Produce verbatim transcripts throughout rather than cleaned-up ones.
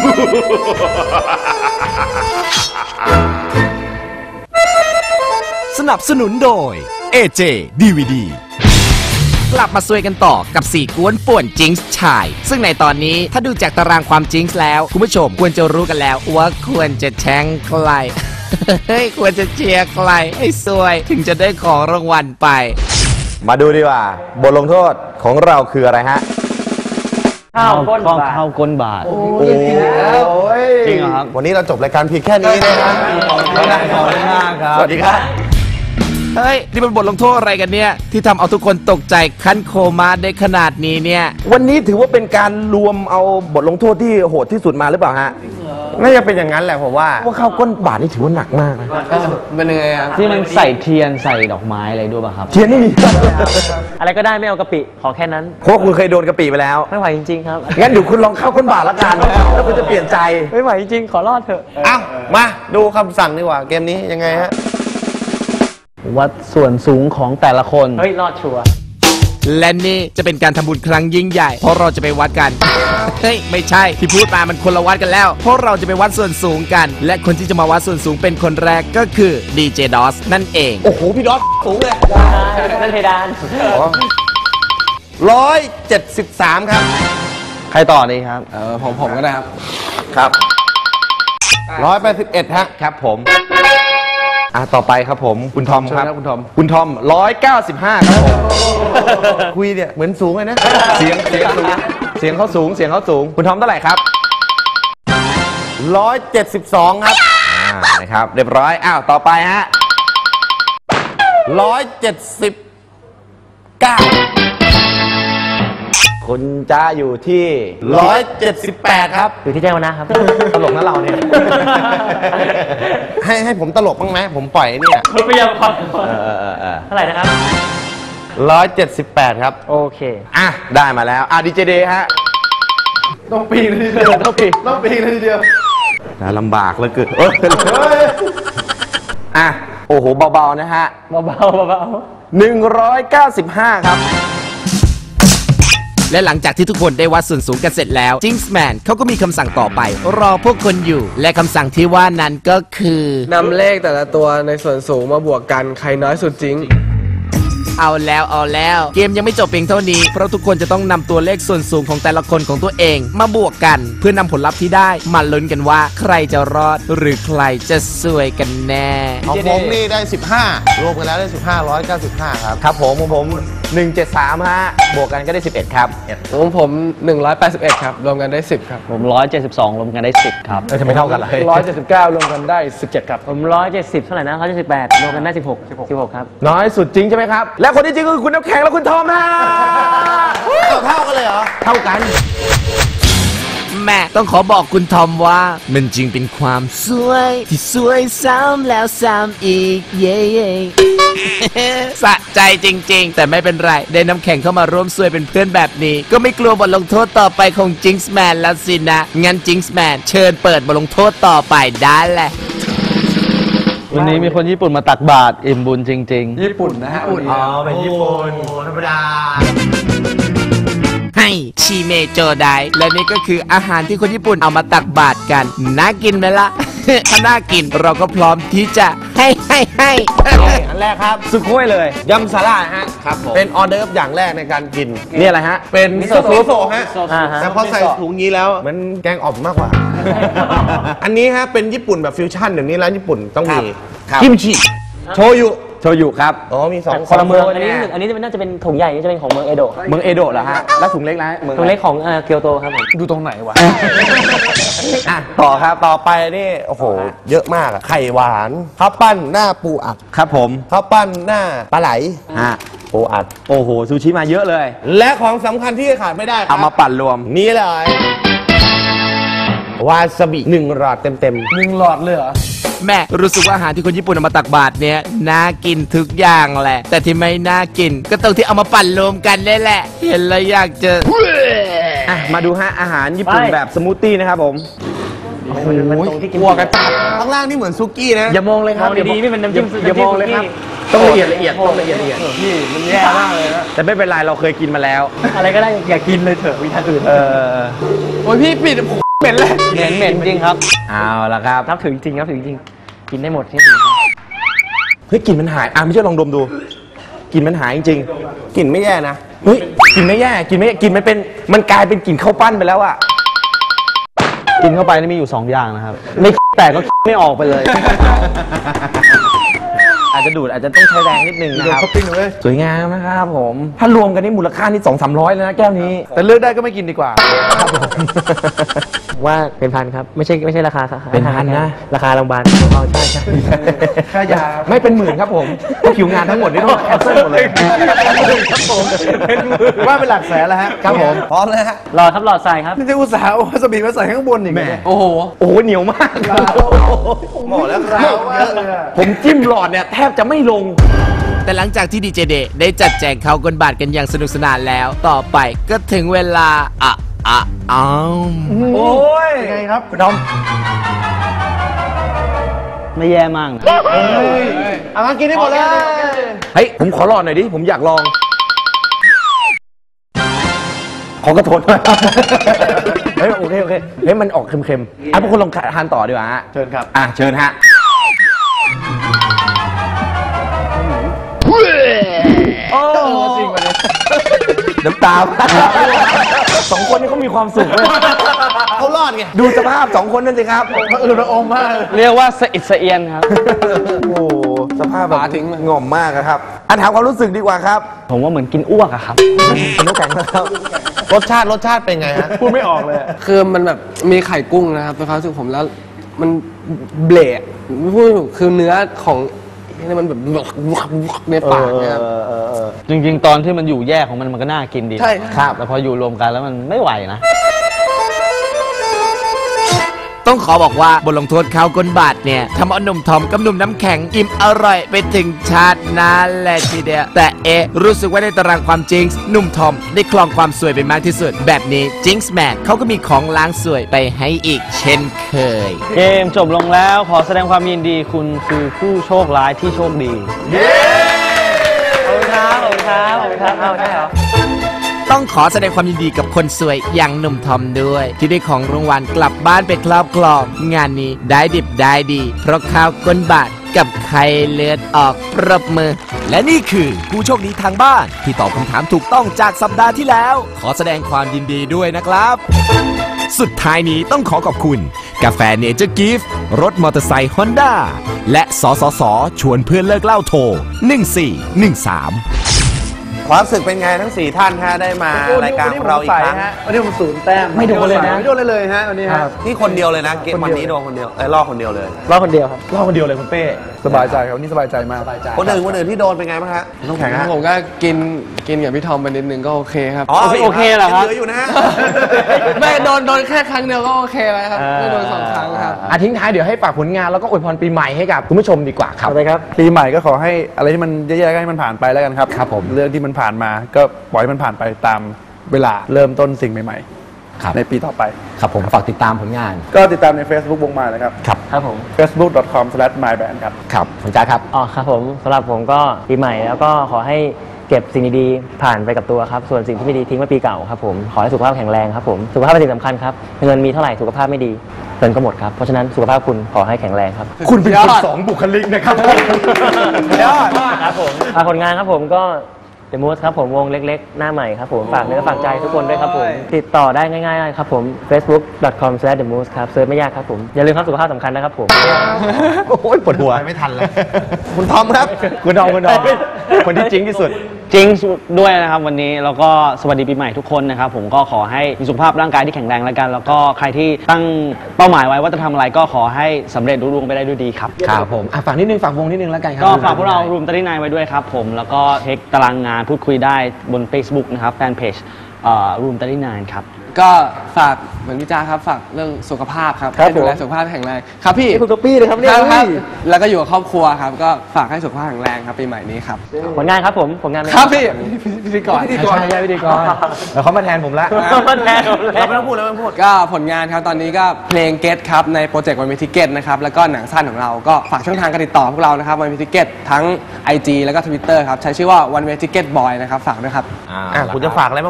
สนับสนุนโดย เอ เจ ดี วี ดี กลับมาซวยกันต่อกับสี่กวนป่วนจิงส์ชายซึ่งในตอนนี้ถ้าดูจากตารางความจิงส์แล้วคุณผู้ชมควรจะรู้กันแล้วว่าควรจะแช่งใคร เฮ้ยควรจะเชียร์ใครให้ซวยถึงจะได้ของรางวัลไปมาดูดีกว่าบทลงโทษของเราคืออะไรฮะข้าวก้นบาทข้าวก้นบาทโอ้ยจริงเหรอครับวันนี้เราจบรายการเพียงแค่นี้นะครับขอบคุณมากครับสวัสดีครับเฮ้ยนี่เป็นบทลงโทษอะไรกันเนี่ยที่ทำเอาทุกคนตกใจคันโคม่าได้ขนาดนี้เนี่ยวันนี้ถือว่าเป็นการรวมเอาบทลงโทษที่โหดที่สุดมาหรือเปล่าฮะน่าจะเป็นอย่างนั้นแหละผมว่าว่าข้าวก้นบาทนี่ถือว่าหนักมากนะเป็นยังไงครับที่มันใส่เทียนใส่ดอกไม้อะไรด้วยป่ะครับเทียนนี่มีอะไรก็ได้ไม่เอากะปิขอแค่นั้นเพราะคุณเคยโดนกะปิไปแล้วไม่ไหวจริงๆครับงั้นเดี๋ยวคุณลองข้าวก้นบาทละกันแล้วคุณจะเปลี่ยนใจไม่ไหวจริงๆขอรอดเถอะอ้าวมาดูคำสั่งดีกว่าเกมนี้ยังไงฮะวัดส่วนสูงของแต่ละคนเฮ้ยรอดชัวร์และนี่จะเป็นการทำบุญครั้งยิ่งใหญ่เพราะเราจะไปวัดกัน เฮ้ยไม่ใช่ที่พูดมามันคนละวัดกันแล้วเพราะเราจะไปวัดส่วนสูงกันและคนที่จะมาวัดส่วนสูงเป็นคนแรกก็คือดีเจดอสนั่นเองโอ้โหพี่ดอสสูงเลยนั่นเพดานร้อยเจ็ดสิบสามครับใครต่อดีครับเออผมผมก็ได้ครับครับร้อยแปดสิบเอ็ดฮะครับผมอ่ะต่อไปครับผมคุณทอมครับคุณทอมคุณทอมร้อยเก้าสิบห้าครับผมคุยเนี่ยเหมือนสูงเลยนะเสียงเสียงสูงเสียงเขาสูงเสียงเขาสูงคุณทอมเท่าไหร่ครับร้อยเจ็ดสิบสองครับอ่านะครับเรียบร้อยอ้าวต่อไปฮะร้อยเจ็ดสิบเก้าคุณจ้าอยู่ที่ร้อยเจ็ดสิบแปดครับอยู่ที่แจ้งวัฒนะครับตลกนะเราเนี่ยให้ให้ผมตลกบ้างไหมผมปล่อยเนี่ยคุณพยายามความเท่าไหร่นะครับร้อยเจ็ดสิบแปดครับโอเคอ่ะได้มาแล้วอ่ะดีเจเดย์ฮะต้องปีนทีเดียวต้องปีนต้องปีนทีเดียวนะลำบากเหลือเกินอ่ะโอ้โหเบาๆนะฮะเบาๆเบาๆหนึ่งร้อยเก้าสิบห้าครับและหลังจากที่ทุกคนได้วัดส่วนสูงกันเสร็จแล้วจิงส์แมนเขาก็มีคำสั่งต่อไปรอพวกคนอยู่และคำสั่งที่ว่านั้นก็คือนำเลขแต่ละตัวในส่วนสูงมาบวกกันใครน้อยสุดจริงเอาแล้วเอาแล้วเกมยังไม่จบเพียงเท่านี้เพราะทุกคนจะต้องนำตัวเลขส่วนสูงของแต่ละคนของตัวเองมาบวกกันเพื่อนำผลลัพธ์ที่ได้มาลุ้นกันว่าใครจะรอดหรือใครจะซวยกันแน่ของผมนี่ได้สิบห้ารวมกันแล้วได้สิบห้า ร้อยเก้าสิบห้าครับครับผมของผมหนึ่งเจ็ดสามฮะบวกกันก็ได้สิบเอ็ดครับของผมหนึ่งร้อยแปดสิบเอ็ดครับรวมกันได้สิบครับผมหนึ่งร้อยเจ็ดสิบสองรวมกันได้สิบครับจะไม่เท่ากันเลยหนึ่งร้อยเจ็ดสิบเก้ารวมกันได้สิบเจ็ดครับผมหนึ่งร้อยเจ็ดสิบเท่าไหร่นะหนึ่งร้อยเจ็ดสิบแปดรวมกันได้สิบหก สิบหกครับน้อยสุดจริงใช่ไหมครับและคนที่จริงคือคุณน้ำแข็งและคุณทอมนะเท่ากันเลยเหรอเท่ากันแม่ต้องขอบอกคุณทอมว่ามันจริงเป็นความสวยที่สวยซ้ำแล้วซ้ำอีกเย้สะใจจริงๆแต่ไม่เป็นไรได้น้ำแข็งเข้ามาร่วมสวยเป็นเพื่อนแบบนี้ก็ไม่กลัวบทลงโทษต่อไปของจิงส์แมนแล้วสินะงั้นจิงส์แมนเชิญเปิดบทลงโทษต่อไปได้แหละวันนี้มีคนญี่ปุ่นมาตักบาตรอิ่มบุญจริงๆญี่ปุ่นนะฮะอ๋อเป็นญี่ปุ่นธรรมดาให้ชิเมโจไดและนี่ก็คืออาหารที่คนญี่ปุ่นเอามาตักบาตรกันน่ากินไหมล่ะ ถ้าน่ากินเราก็พร้อมที่จะให้ให้ให้อันแรกครับสุโขยเลยยำสาหร่ายฮะครับผมเป็นออเดิร์ฟอย่างแรกในการกินนี่อะไรฮะเป็นมิโซะมิโซะฮะแต่พอใส่ถุงนี้แล้วมันแกงอ่อมมากกว่าอันนี้ฮะเป็นญี่ปุ่นแบบฟิวชั่นอย่างนี้ร้านญี่ปุ่นต้องมีกิมจิโชยุโชยุครับอ๋อมีสองคนละเมืองอันนี้อันนี้น่าจะเป็นถุงใหญ่จะเป็นของเมืองเอโดะเมืองเอโดะเหรอฮะแล้วถุงเล็กนะถุงเล็กของเกียวโตครับผมดูตรงไหนวะอ่ะต่อครับต่อไปนี่โอ้โหเยอะมากอะไข่หวานข้าวปั้นหน้าปูอัดครับผมข้าวปั้นหน้าปลาไหลฮะปูอัดโอ้โหซูชิมาเยอะเลยและของสำคัญที่ขาดไม่ได้เอามาปั่นรวมนี่เลยวาซาบิหนึ่งหลอดเต็มเต็มหนึ่งหลอดเลยเหรอแม่รู้สึกว่าอาหารที่คนญี่ปุ่นเอามาตักบาตรเนี้ยน่ากินทุกอย่างแหละแต่ที่ไม่น่ากินก็ตรงที่เอามาปั่นรวมกันนี่แหละเห็นแล้วอยากจะอ่ะมาดูฮะอาหารญี่ปุ่นแบบสมูทตี้นะครับผมโอ้โหกลัวกันตัดข้างล่างนี่เหมือนซุกี้นะอย่ามองเลยครับดีๆนี่มันน้ำจิ้มอย่ามองเลยครับต้องละเอียดละเอียดต้องละเอียดละเอียดนี่มันแย่มากเลยนะแต่ไม่เป็นไรเราเคยกินมาแล้วอะไรก็ได้อย่ากินเลยเถอะวิธีอื่นเออโอ้ยพี่ปิดเหม็นเลยเหม็นเหม็นจริงครับเอาละครับนับถือจริงนับถือจริงกินได้หมดที่เฮ้ยกลิ่นมันหายอ่ะไม่เชื่อลองดมดูกลิ่นมันหายจริงๆกลิ่นไม่แย่นะเฮ้ยกลิ่นไม่แย่กลิ่นไม่กลิ่นมันเป็นมันกลายเป็นกลิ่นข้าวปั้นไปแล้วอะกินเข้าไปนี่มีอยู่สองอย่างนะครับไม่แต่ก็ไม่ออกไปเลยอาจจะดูดอาจจะต้องใช้แรงนิดนึงนะครับสวยงามนะครับผมถ้ารวมกันนี่มูลค่านี่สองสามร้อยเลยนะแก้วนี้แต่เลือกได้ก็ไม่กินดีกว่าครับผมว่าเป็นพันครับไม่ใช่ไม่ใช่ราคาเป็นพันนะราคาโรงพยาบาลอ๋อใช่ใช่ค่ายาไม่เป็นหมื่นครับผมเพราะคิวงานทั้งหมดนี่ต้องแคนเซิลหมดเลยครับผมว่าเป็นหลักแสนแล้วฮะครับผมพร้อมแล้วฮะหลอดครับหลอดใส่ครับนี่จะอุตส่าห์วาซาบิมาใส่ข้างบนอีกแม่โอ้โหโอ้โหเหนียวมากหมดแล้วครับผมจิ้มหลอดเนี่ยแทบจะไม่ลงแต่หลังจากที่ดีเจเดย์ได้จัดแจงเขากลบาทกันอย่างสนุกสนานแล้ว ต่อไปก็ถึงเวลาอ่ะอ่ะอ้าวโอ้ยยังไงครับคุณน้องไม่แย่มากนะเอามากินให้หมดเลยเฮ้ยผมขอหลอดหน่อยดิผมอยากลองขอกระโถนหน่อยเฮ้ยโอเคโอเคเฮ้ยมันออกเค็มๆอ่ะพวกคุณลองทานต่อดีกว่าฮะเชิญครับอ่ะเชิญฮะโอ้จริงวันนี้น้ำตาสองคนนี้เขามีความสุขเลยเขารอดไงดูสภาพสองคนนั่นสิครับเออระอมมากเรียกว่าสะอิดสะเอียนครับโอ้สภาพแบบง่อมมากครับอันถามความรู้สึกดีกว่าครับผมว่าเหมือนกินอ้วกอะครับเป็นน้ำแข็งนะครับรสชาติรสชาติเป็นไงฮะพูดไม่ออกเลยคือมันแบบมีไข่กุ้งนะครับเป็นความรู้สึกผมแล้วมันเบลดพูดไม่ถูกคือเนื้อของนี่มันแบบในปากเนี่ยครับจริงๆ ตอนที่มันอยู่แยกของมันมันก็น่ากินดีใช่ครับแต่พออยู่รวมกันแล้วมันไม่ไหวนะต้องขอบอกว่าบทลงโทษเขากลบาทเนี่ยทำเอาหนุ่มทอมกับหนุ่มน้ำแข็งอิ่มอร่อยไปถึงชาติหนั้นแหละทีเดียวแต่เอะรู้สึกว่าในตารางความจริงหนุ่มทอมได้คลองความสวยไปมากที่สุดแบบนี้จิงส์แมนเขาก็มีของล้างสวยไปให้อีกเช่นเคยเกมจบลงแล้วขอแสดงความยินดีคุณคือผู้โชคร้ายที่โชคดี เย้ขอบคุณครับขอบคุณครับขอบคุณครับเอาใช่เหรอต้องขอแสดงความยินดีกับคนสวยอย่างหนุ่มทอมด้วย ที่ได้ของรางวัลกลับบ้านไปครอบครองงานนี้ได้ดิบได้ดี เพราะข้าวก้นบาทกับไข่เลือดออกปรบมือ และนี่คือผู้โชคดีทางบ้านที่ตอบคำถามถูกต้องจากสัปดาห์ที่แล้ว ขอแสดงความยินดีด้วยนะครับ สุดท้ายนี้ต้องขอขอบคุณ กาแฟเนเจอร์กิฟต์รถมอเตอร์ไซค์ฮอนด้าและสสสชวนเพื่อนเลิกเล่าโทรหนึ่งสี่หนึ่งสามความรู้สึกเป็นไงทั้งสี่ท่านฮะได้มารายการของเราอีกครั้งวันนี้ผมศูนย์แต้มไม่โดนเลยนะไม่โดนเลยเลยฮะวันนี้ครับนี่คนเดียวเลยนะเกมวันนี้โดนคนเดียวไอ้ล่อคนเดียวเลยรอบคนเดียวครับล่อคนเดียวเลยคุณเป้สบายใจครับวันนี้สบายใจมากคนอื่นคนอื่นที่โดนเป็นไงบ้างฮะน้องแข็งฮะผมก็กินกินกับพี่ทอมไปนิดนึงก็โอเคครับอ๋อโอเคเหรอครับเหลืออยู่นะฮะไม่โดนโดนแค่ครั้งเดียวก็โอเคแล้วครับไม่โดนสองครั้งครับอ่ะทิ้งท้ายเดี๋ยวให้ฝากผลงานแล้วก็อวยพรปีใหม่ให้กับคุณผู้ชมดีกว่าครับไปครับปีใหม่ก็ขอให้อะไรที่มันแย่ๆก็ให้มันผ่านไปแล้วกันครับครับผมเรื่องที่มันผ่านมาก็ปล่อยให้มันผ่านไปตามเวลาเริ่มต้นสิ่งใหม่ๆในปีต่อไปครับผมฝากติดตามผลงานก็ติดตามใน Facebook วงมายนะครับครับครับผมเฟซบุ๊ก ดอท คอม สแลช มายแบนด์ ครับครับคุณจ้าครับอ๋อครับผมสำหรับผมก็ปีใหม่แล้วก็ขอให้เก็บสิ่งดีๆผ่านไปกับตัวครับส่วนสิ่งที่ไม่ดีทิ้งไว้ปีเก่าครับผมขอให้สุขภาพแข็งแรงครับผมสุขภาพเป็นสิ่งสำคัญครับเงินมีเท่าไหร่สุขภาพไม่ดีเงินก็หมดครับเพราะฉะนั้นสุขภาพคุณขอให้แข็งแรงครับคุณเป็นคนสองบุคลิกนะครับยอดครับผมฝากผลงานครับผมก็ The Moose ครับผมวงเล็กๆหน้าใหม่ครับผมฝากเนื้อฝากใจทุกคนด้วยครับผมติดต่อได้ง่ายๆครับผม เฟซบุ๊ก ดอท คอม สแลช เดอะ มูส ครับเซิร์ชไม่ยากครับผมอย่าลืมครับสุขภาพสำคัญนะครับผมโอ้ยปวดหัวไม่ทันเลยคุณทอมครับคุณทอมคุณทอมคนที่จริงที่สุดจริงด้วยนะครับวันนี้แล้วก็สวัสดีปีใหม่ทุกคนนะครับผมก็ขอให้มีสุขภาพร่างกายที่แข็งแรงแล้วกันแล้วก็ใครที่ตั้งเป้าหมายไว้ว่าจะทำอะไรก็ขอให้สำเร็จรุ่งเรืองไปได้ด้วยดีครับครับผมอ่ะฝากนิดนึงฝากวงนิดนึงแล้วกันครับก็ฝากพวกเรารูมตรีนายไว้ด้วยครับผมแล้วก็เช็คตารางงานพูดคุยได้บน Facebook นะครับแฟนเพจรูมตรีนายครับก็ฝากเหมือนพี่จ้าครับฝากเรื่องสุขภาพครับครับให้ดูแลสุขภาพแข็งแรงครับพี่คุณก๊อปปี้เลยครับเนี่ยครับครับแล้วก็อยู่กับครอบครัวครับก็ฝากให้สุขภาพแข็งแรงครับปีใหม่นี้ครับผลงานครับผมผลงานครับพี่พิธีกรพิธีกรใช่พิธีกรแล้วเขามาแทนผมละมาแทนผมเลยเราไม่ต้องพูดแล้วไม่ต้องพูดก็ผลงานครับตอนนี้ก็เพลงเกตครับในโปรเจกต์วันมีทิเก็ตนะครับแล้วก็หนังสั้นของเราก็ฝากช่องทางการติดต่อพวกเรานะครับวันมีทิเก็ตทั้ง ไอ จี แล้วก็ ทวิตเตอร์ ครับใช้ชื่อว่า One Way Ticket Boy นะครับฝากด้วยครับอ่าคุณจะฝากอะไรบ้างไหมฮะ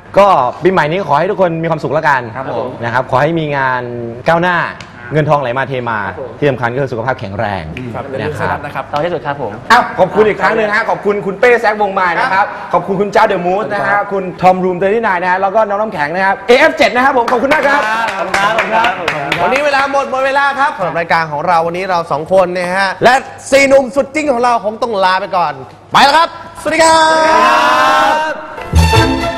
ก็ปีใหม่นี้ขอให้ทุกคนมีความสุขแล้วกันครับผมนะครับขอให้มีงานก้าวหน้าเงินทองไหลมาเทมาที่สำคัญก็คือสุขภาพแข็งแรงครับนะครับนะครับต่อที่สุดครับผมอ้าวขอบคุณอีกครั้งหนึงนะฮะขอบคุณคุณเป้แซกวงไม้นะครับ ขอบคุณคุณจ้าเดอะมูสนะฮะคุณทอมรูมเตอร์ที่นายนะฮะแล้วก็น้องน้ำแข็งนะครับ เอ เอฟ เจ็ด นะครับผมขอบคุณมากครับวันนี้เวลาหมดหมดเวลาครับสำหรับรายการของเราวันนี้เราสองคนเนี่ยฮะและสี่หนุ่มสุดจริงของเราคงต้องลาไปก่อน ไปแล้วครับ สวัสดีครับ